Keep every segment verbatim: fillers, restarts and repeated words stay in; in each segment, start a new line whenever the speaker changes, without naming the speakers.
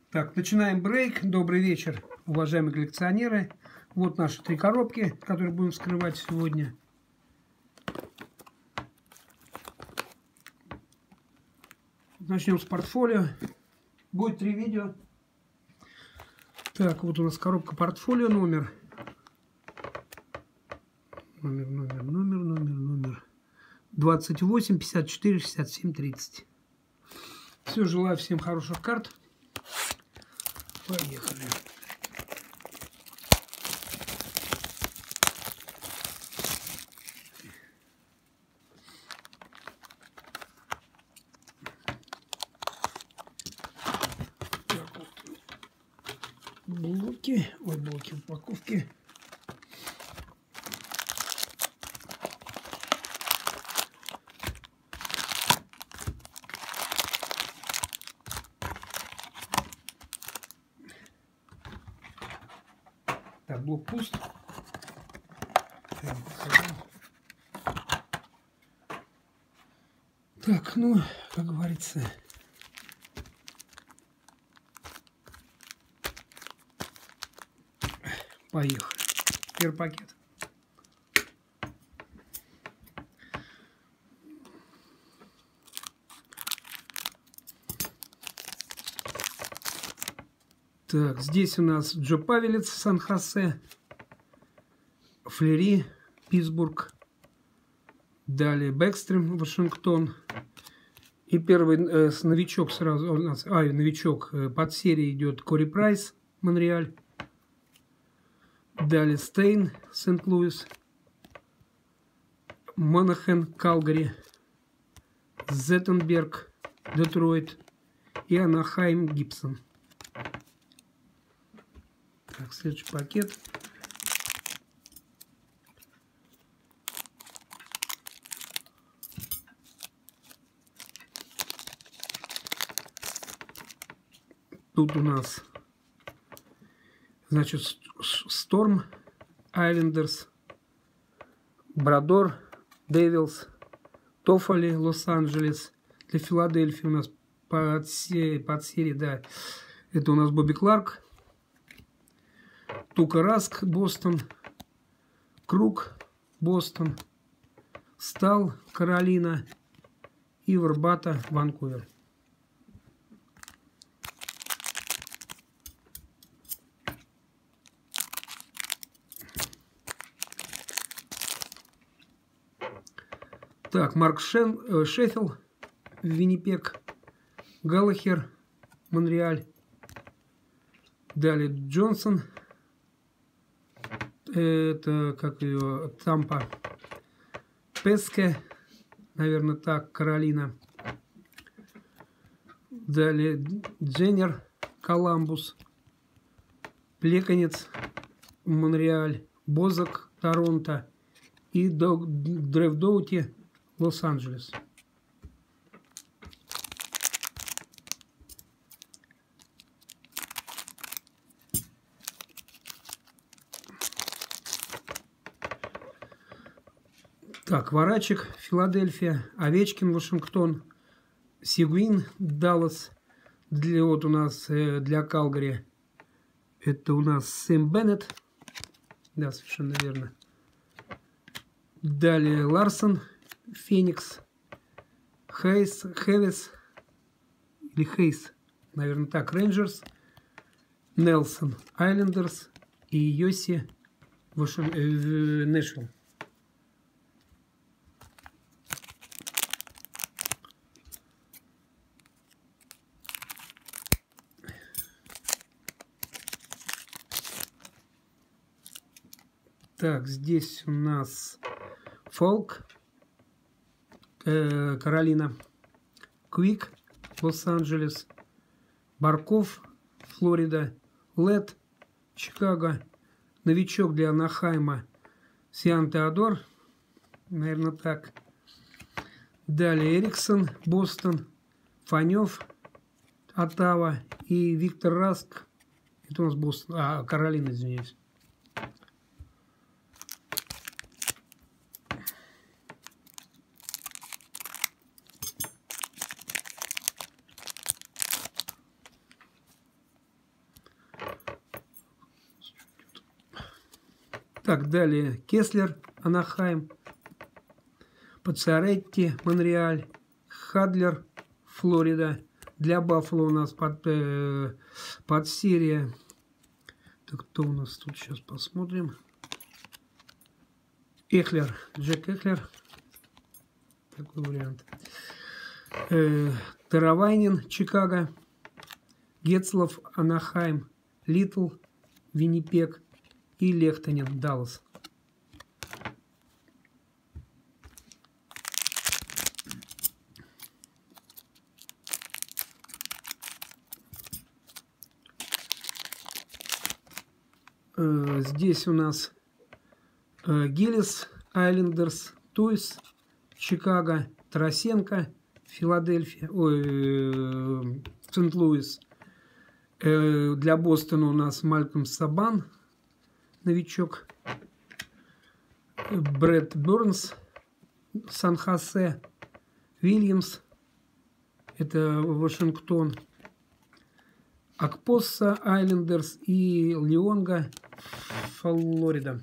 Так, начинаем брейк. Добрый вечер, уважаемые коллекционеры. Вот наши три коробки, которые будем вскрывать сегодня. Начнем с портфолио. Будет три видео. Так, вот у нас коробка портфолио, номер. Номер, номер, номер, номер, номер. двадцать восемь, пятьдесят четыре, шестьдесят семь, тридцать. Все, желаю всем хороших карт. Поехали. Так, вот. Блоки. Ой, блоки упаковки. Так, блок пуст. Так, ну, как говорится, поехали. Первый пакет. Так, здесь у нас Джо Павелец, Сан-Хосе, Флери, Питтсбург, далее Бэкстрем, Вашингтон. И первый э, новичок сразу у нас, а, новичок э, под серией идет Кори Прайс, Монреаль. Далее Стейн, Сент-Луис, Монахен, Калгари, Зеттенберг, Детройт и Анахайм, Гибсон. Так, следующий пакет. Тут у нас, значит, Storm, Айлендерс, Брадор, Девилс, Тоффоли, Лос-Анджелес. Для Филадельфии у нас под серии, под серии, да, это у нас Бобби Кларк, Тука Раск, Бостон, Круг, Бостон, Стал, Каролина и Вербата, Ванкувер. Так, Марк Шен, э, Шеффилд, Виннипег, Галлахер, Монреаль. Далее Джонсон, это как ее, Тампа, Песке, наверное так, Каролина. Далее Дженнер, Коламбус, Плеканец, Монреаль, Бозак, Торонто и Древ Доути, Лос-Анджелес. Так, Варачек, Филадельфия, Овечкин, Вашингтон, Сигуин, Даллас. Для, вот у нас э, для Калгари это у нас Сэм Беннет. Да, совершенно верно. Далее Ларсон, Феникс, Хейс, Хэвис или Хейс, наверное так, Рейнджерс, Нелсон, Айлендерс и Йоси, Вашин... э, Нэшвилл. Так, здесь у нас Фолк, э, Каролина, Квик, Лос-Анджелес, Барков, Флорида, Лед, Чикаго, новичок для Анахайма, Сиан Теодор, наверное так. Далее Эриксон, Бостон, Фанев, Оттава и Виктор Раск, это у нас Бостон, а, Каролина, извиняюсь. Так, далее Кеслер, Анахайм, Пацаретти, Монреаль, Хадлер, Флорида. Для Баффало у нас под, э, под серия. Так, кто у нас тут? Сейчас посмотрим. Эхлер, Джек Эхлер. Такой вариант. Э, Таравайнин, Чикаго. Гетцлов, Анахайм, Литл, Виннипег и Лехтонен, Даллас. Здесь у нас Гиллис, Айлендерс, Туйс, Чикаго, Тарасенко, Филадельфия, ой, Сент-Луис. Для Бостона у нас Малькольм Сабан, новичок. Брэд Бернс, Сан-Хосе, Вильямс, это Вашингтон. Акпосса, Айлендерс и Леонга, Флорида.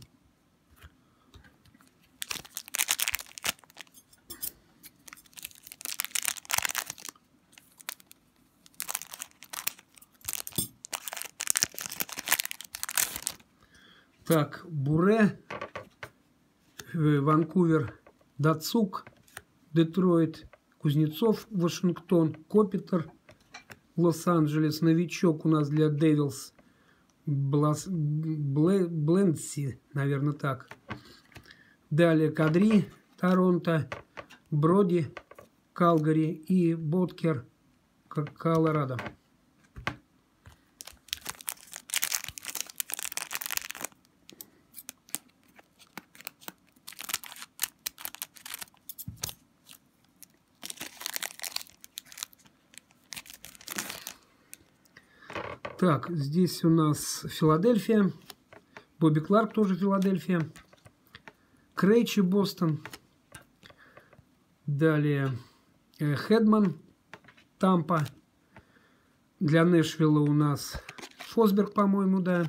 Так, Буре, Ванкувер, Дацук, Детройт, Кузнецов, Вашингтон, Копитер, Лос-Анджелес. Новичок у нас для Девилс, Блендси, наверное, так. Далее Кадри, Торонто, Броди, Калгари и Боткер, Колорадо. Так, здесь у нас Филадельфия, Бобби Кларк тоже Филадельфия, Крейчи, Бостон, далее э, Хедман, Тампа, для Нэшвилла у нас Фосберг, по-моему, да,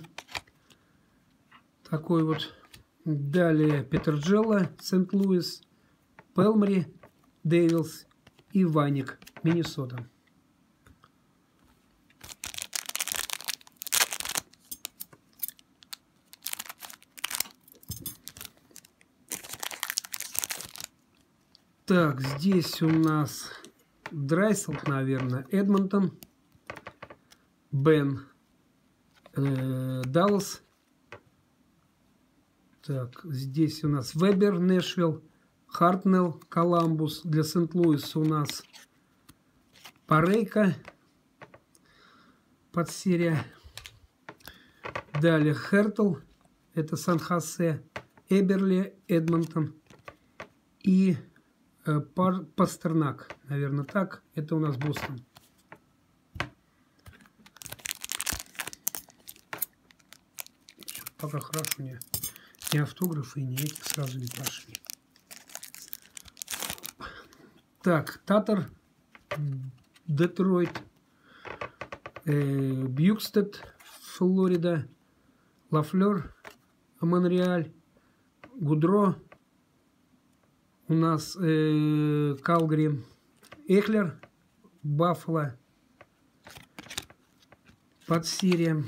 такой вот, далее Петерджелло, Сент-Луис, Пелмри, Дэвилс и Ваник, Миннесота. Так, здесь у нас Драйсел, наверное, Эдмонтон, Бен, э, Даллас. Так, здесь у нас Вебер, Нэшвилл, Хартнелл, Коламбус. Для Сент-Луиса у нас Парейка, подсерия. Далее Хертл, это Сан-Хосе, Эберли, Эдмонтон и Пар, Пастернак, наверное, так. Это у нас Бостон. Пока хорошо, не, не автографы, не эти сразу не пошли. Так, Татар, Детройт, э, Бьюкстед, Флорида, Лафлер, Монреаль, Гудро. У нас э, Калгари, Эхлер, Баффало, подсерия.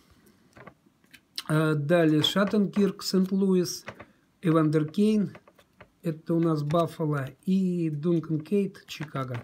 А далее Шаттенкирк, Сент-Луис, Эвандер Кейн, это у нас Баффало, и Дункан Кейт, Чикаго.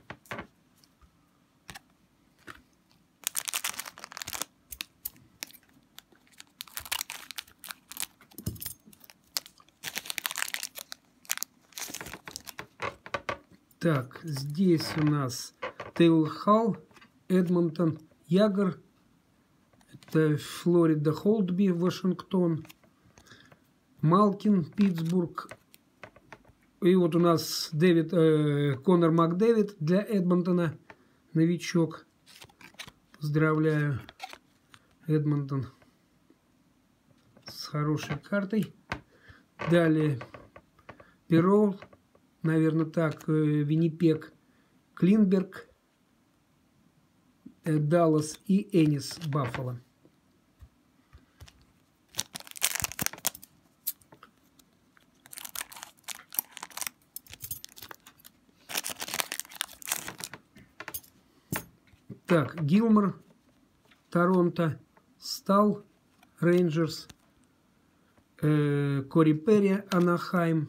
Так, здесь у нас Тейл Халл, Эдмонтон, Ягр, это Флорида, Холдби, Вашингтон, Малкин, Питтсбург. И вот у нас Дэвид, э, Конор Макдэвид для Эдмонтона, новичок. Поздравляю, Эдмонтон, с хорошей картой. Далее Перроу, наверное, так, Виннипег, Клинберг, Даллас и Энис, Баффало. Так, Гилмор, Торонто, Стал, Рейнджерс, э, Кори Перри, Анахайм.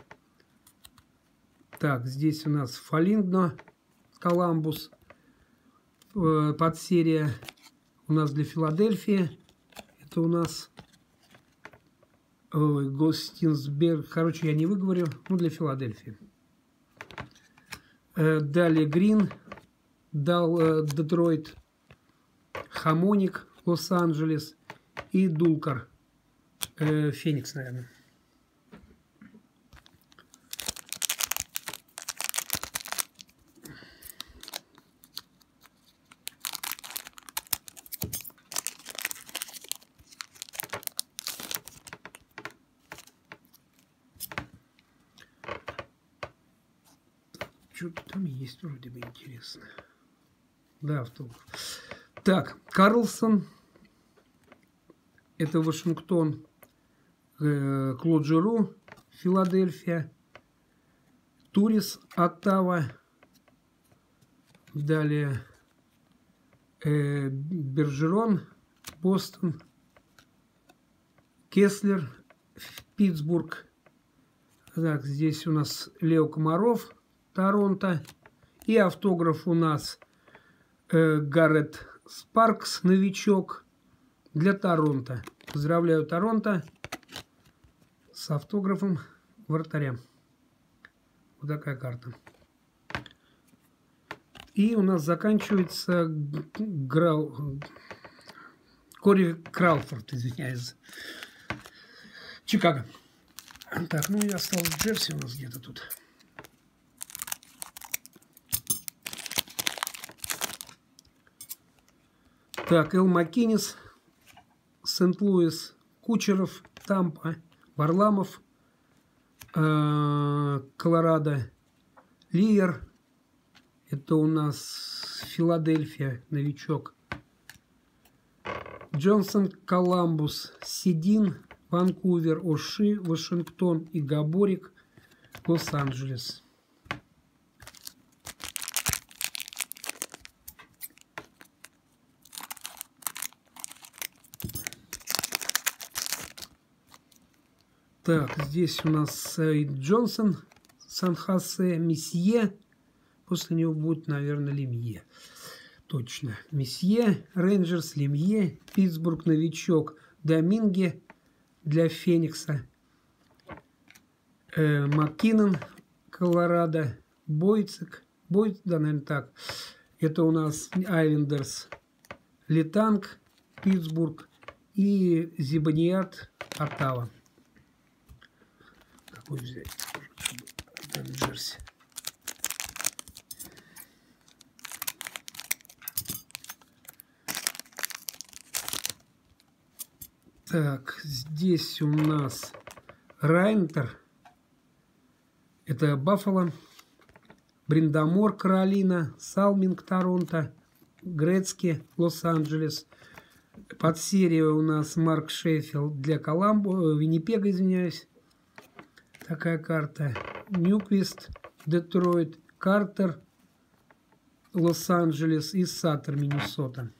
Так, здесь у нас Фолиндно, Коламбус, э, подсерия у нас для Филадельфии. Это у нас ой, Гостинсберг, короче, я не выговорю, ну, для Филадельфии. Э, далее Грин, Дал, э, Детройт, Хамоник, Лос-Анджелес и Дулкар, э, Феникс, наверное. Что-то там есть вроде бы интересно. Да, автограф. Так, Карлсон. Это Вашингтон. Э, Клод Жиру, Филадельфия. Турис, Оттава. Далее э, Бержерон, Бостон. Кеслер, Питтсбург. Так, здесь у нас Лео Комаров, Торонто. И автограф у нас э, Гаррет Спаркс, новичок, для Торонто. Поздравляю Торонто с автографом вратаря. Вот такая карта. И у нас заканчивается Грау... Кори Крауфорд, извиняюсь. Чикаго. Так, ну и осталось джерси у нас где-то тут. Так, Эл Маккинес, Сент-Луис, Кучеров, Тампа, Варламов, э, Колорадо, Лиер, это у нас Филадельфия, новичок, Джонсон, Коламбус, Сидин, Ванкувер, Оши, Вашингтон и Габорик, Лос-Анджелес. Так, здесь у нас Саид Джонсон, Сан-Хосе, Месье. После него будет, наверное, Лемье. Точно. Месье, Рейнджерс, Лемье, Питтсбург, новичок, Доминге для Феникса. Э, Маккинон, Колорадо, Бойцек. Бойц, да, наверное, так. Это у нас Айлендерс, Летанг, Питтсбург и Зибаният, Оттава. Какой взять? Там джерси. Так, здесь у нас Райнтер. Это Баффало. Бриндамор, Каролина. Салминг, Торонто. Грецки, Лос-Анджелес. Подсерия у нас Марк Шеффилд для Коламбо, Виннипега, извиняюсь. Такая карта. Ньюквист, Детройт, Картер, Лос-Анджелес и Саттер, Миннесота.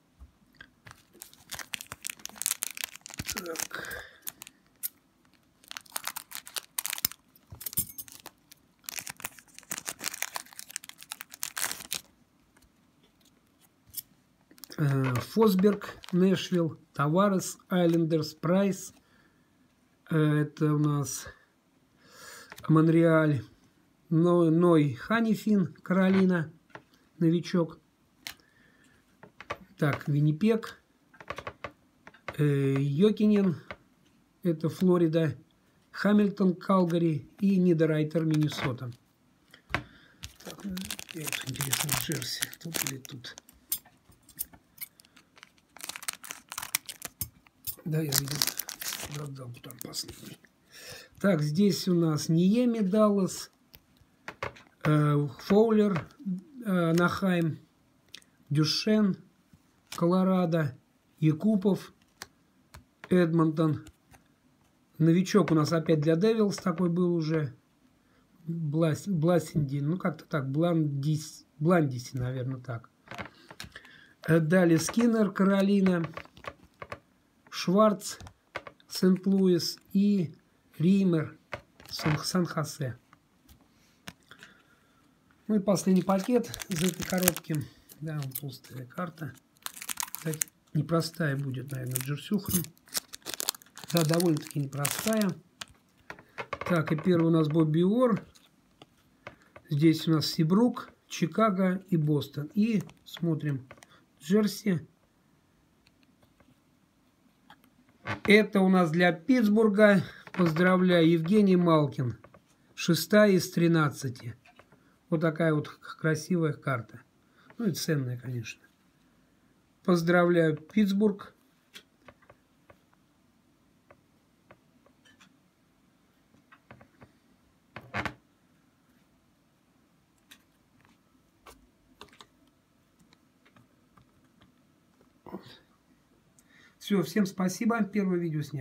Так. Фосберг, Нэшвилл, Таварес, Айлендерс, Прайс. Это у нас Монреаль, Ной, Ной Ханифин, Каролина, новичок. Так, Виннипег, э, Йокинен, это Флорида, Хамильтон, Калгари и Нидеррайтер, Миннесота. Так, ну, это интересно, джерси, тут или тут. Да, я видел, продал там последний. Так, здесь у нас Ниеми, Даллас, э, Фоулер, э, Анахайм, Дюшен, Колорадо, Якупов, Эдмонтон. Новичок у нас опять для Девилс такой был уже. Блас, Бласинди, ну как-то так, Бландис, Бландиси, наверное, так. Далее Скиннер, Каролина, Шварц, Сент-Луис и Ример, Сан-Хосе. Ну и последний пакет из этой коробки. Да, вот толстая карта. Кстати, непростая будет, наверное, джерсюха. Да, довольно-таки непростая. Так, и первый у нас Бобби Ор. Здесь у нас Сибрук, Чикаго и Бостон. И смотрим джерси. Это у нас для Питтсбурга. Поздравляю, Евгений Малкин. Шестая из тринадцати. Вот такая вот красивая карта. Ну и ценная, конечно. Поздравляю, Питтсбург. Все, всем спасибо. Первое видео снял.